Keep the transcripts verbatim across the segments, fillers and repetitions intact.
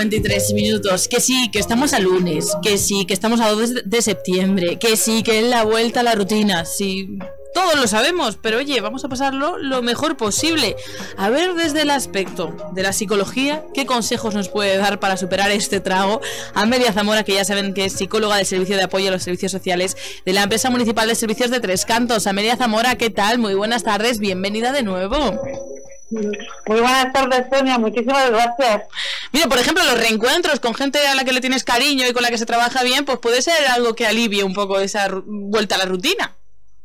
cincuenta y tres minutos. Que sí, que estamos a lunes. Que sí, que estamos a dos de septiembre. Que sí, que es la vuelta a la rutina. Sí, todos lo sabemos, pero oye, vamos a pasarlo lo mejor posible. A ver, desde el aspecto de la psicología, ¿qué consejos nos puede dar para superar este trago? Amelia Zamora, que ya saben que es psicóloga del Servicio de Apoyo a los Servicios Sociales de la Empresa Municipal de Servicios de Tres Cantos. Amelia Zamora, ¿qué tal? Muy buenas tardes, bienvenida de nuevo. Muy buenas tardes, Sonia, muchísimas gracias. Mira, por ejemplo, los reencuentros con gente a la que le tienes cariño y con la que se trabaja bien, pues puede ser algo que alivie un poco esa vuelta a la rutina.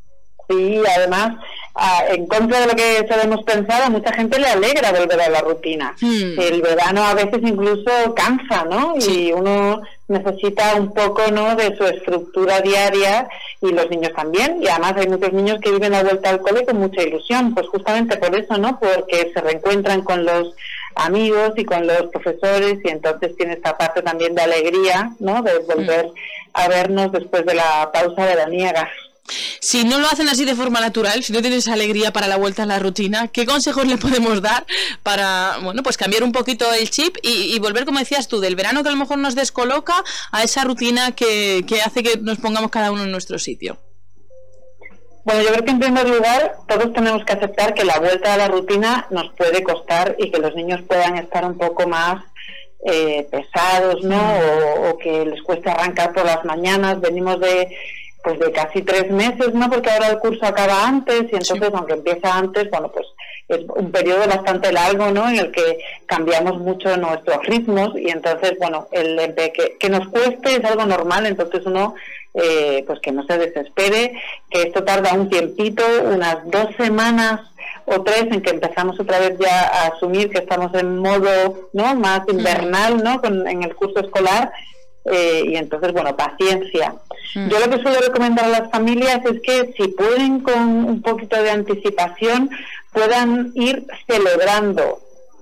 Sí, además, en contra de lo que solemos pensar, a mucha gente le alegra volver a la rutina. Hmm. El verano a veces incluso cansa, ¿no? Sí. Y uno necesita un poco, ¿no?, de su estructura diaria, y los niños también. Y además hay muchos niños que viven la vuelta al cole con mucha ilusión, pues justamente por eso, ¿no? Porque se reencuentran con los amigos y con los profesores, y entonces tiene esta parte también de alegría, ¿no?, de volver hmm. a vernos después de la pausa veraniega. Si no lo hacen así de forma natural, si no tienes alegría para la vuelta a la rutina, ¿qué consejos le podemos dar para, bueno, pues cambiar un poquito el chip y, y volver, como decías tú, del verano que a lo mejor nos descoloca a esa rutina que, que hace que nos pongamos cada uno en nuestro sitio? Bueno, yo creo que en primer lugar todos tenemos que aceptar que la vuelta a la rutina nos puede costar y que los niños puedan estar un poco más eh, pesados, ¿no? O, o que les cueste arrancar por las mañanas. Venimos de... pues de casi tres meses, ¿no? Porque ahora el curso acaba antes, y entonces, sí, aunque empieza antes, bueno, pues es un periodo bastante largo, ¿no?, en el que cambiamos mucho nuestros ritmos, y entonces, bueno, el que, que nos cueste es algo normal. Entonces uno, eh, pues que no se desespere, que esto tarda un tiempito, unas dos semanas o tres, en que empezamos otra vez ya a asumir que estamos en modo, ¿no?, más invernal, ¿no?, con, en el curso escolar. Eh, y entonces, bueno, paciencia. Mm. Yo lo que suelo recomendar a las familias es que si pueden, con un poquito de anticipación, puedan ir celebrando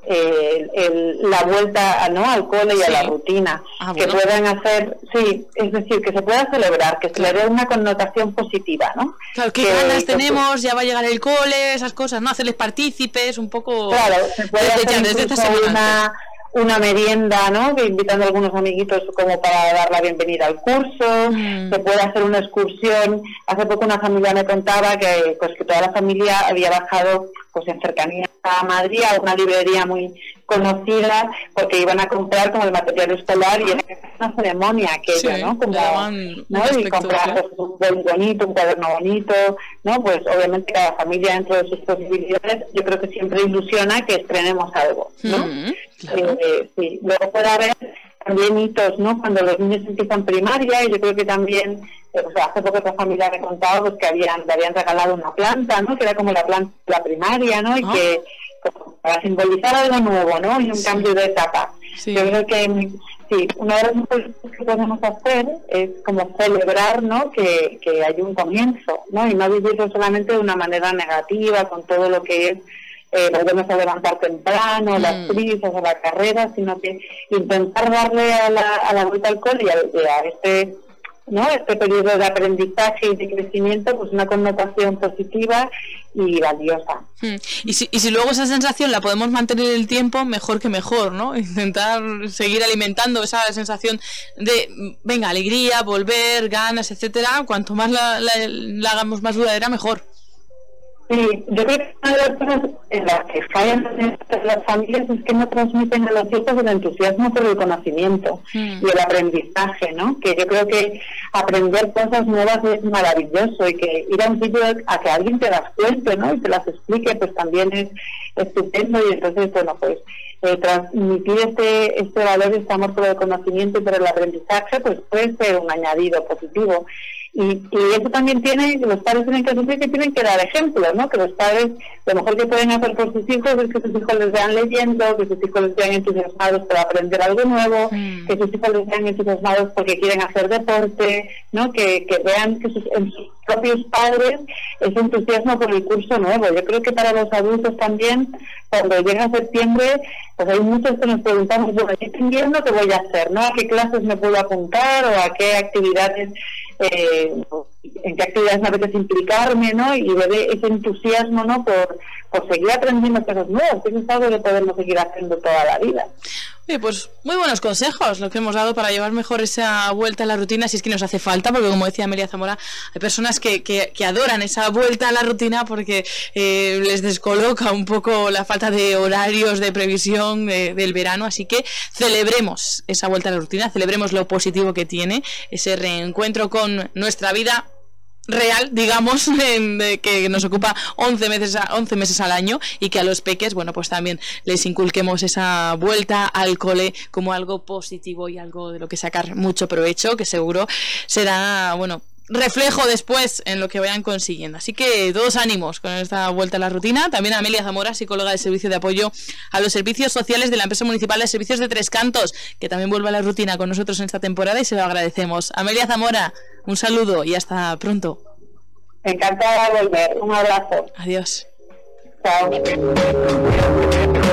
eh, el, la vuelta, ¿no?, al cole y, sí, a la rutina. Ah, que bueno. puedan hacer, sí, es decir, que se pueda celebrar, que se le dé una connotación positiva, ¿no? Claro, qué que, ganas que, tenemos, ya va a llegar el cole, esas cosas, ¿no? Hacerles partícipes, un poco... Claro, se puede desde hacer desde esta semana una merienda, ¿no?, que invitando a algunos amiguitos como para dar la bienvenida al curso. Mm. Se puede hacer una excursión. Hace poco una familia me contaba que pues que toda la familia había bajado pues en cercanía a Madrid, a una librería muy conocida, porque iban a comprar como el material escolar, y era una ceremonia aquella, sí, ¿no? Como, ¿no? Y comprar pues, un bol bonito, un cuaderno bonito, ¿no? Pues obviamente cada familia, dentro de sus posibilidades, yo creo que siempre ilusiona que estrenemos algo, ¿no? Mm, claro. eh, sí. Luego puede haber también hitos, ¿no?, cuando los niños empiezan primaria, y yo creo que también, eh, o sea, hace poco otra familia me contaba pues que habían, le habían regalado una planta, ¿no?, que era como la planta de la primaria, ¿no?, y oh. que como para simbolizar algo nuevo, ¿no?, y un, sí, cambio de etapa. Sí. Yo creo que, sí, una de las cosas que podemos hacer es como celebrar, ¿no?, que, que hay un comienzo, ¿no?, y no vivirlo solamente de una manera negativa, con todo lo que es Eh, volvemos a levantar temprano, mm. las prisas, a la carrera, sino que intentar darle a la, a la vuelta al cole y a, a este, ¿no?, este periodo de aprendizaje y de crecimiento, pues una connotación positiva y valiosa. Mm. Y, si, y si luego esa sensación la podemos mantener el tiempo, mejor que mejor, ¿no? Intentar seguir alimentando esa sensación de, venga, alegría, volver, ganas, etcétera. Cuanto más la, la, la hagamos más duradera, mejor. Sí, yo creo que una de las cosas en las que fallan las familias es que no transmiten a los hijos el entusiasmo por el conocimiento mm. y el aprendizaje, ¿no? Que yo creo que aprender cosas nuevas es maravilloso, y que ir a un sitio a que alguien te las cuente, ¿no?, y te las explique, pues también es estupendo. Y entonces, bueno, pues eh, transmitir este, este valor, este amor por el conocimiento y por el aprendizaje, pues puede ser un añadido positivo. Y, y eso también tiene, los padres tienen que asumir que tienen que dar ejemplo, ¿no? Que los padres, lo mejor que pueden hacer por sus hijos es que sus hijos les vean leyendo, que sus hijos les vean entusiasmados por aprender algo nuevo, mm. que sus hijos les vean entusiasmados porque quieren hacer deporte, ¿no? Que, que vean que sus, en sus propios padres ese entusiasmo por el curso nuevo. Yo creo que para los adultos también, cuando llega septiembre, pues hay muchos que nos preguntamos, bueno, ¿este invierno qué voy a hacer, no? ¿A qué clases me puedo apuntar, o a qué actividades, eh, en qué actividades me apetece implicarme, ¿no? Y ver ese entusiasmo, ¿no?, por, pues seguir aprendiendo cosas nuevas, que es algo que podemos seguir haciendo toda la vida. Oye, pues muy buenos consejos los que hemos dado para llevar mejor esa vuelta a la rutina, si es que nos hace falta, porque como decía Amelia Zamora, hay personas que, que, que adoran esa vuelta a la rutina porque eh, les descoloca un poco la falta de horarios, de previsión de, del verano, así que celebremos esa vuelta a la rutina, celebremos lo positivo que tiene, ese reencuentro con nuestra vida real, digamos, en, de, que nos ocupa once meses, once meses al año, y que a los peques, bueno, pues también les inculquemos esa vuelta al cole como algo positivo y algo de lo que sacar mucho provecho, que seguro será, bueno, reflejo después en lo que vayan consiguiendo. Así que todos ánimos con esta vuelta a la rutina. También a Amelia Zamora, psicóloga del Servicio de Apoyo a los Servicios Sociales de la Empresa Municipal de Servicios de Tres Cantos, que también vuelve a la rutina con nosotros en esta temporada y se lo agradecemos. Amelia Zamora, un saludo y hasta pronto. Encantada de volver. Un abrazo. Adiós. Chao.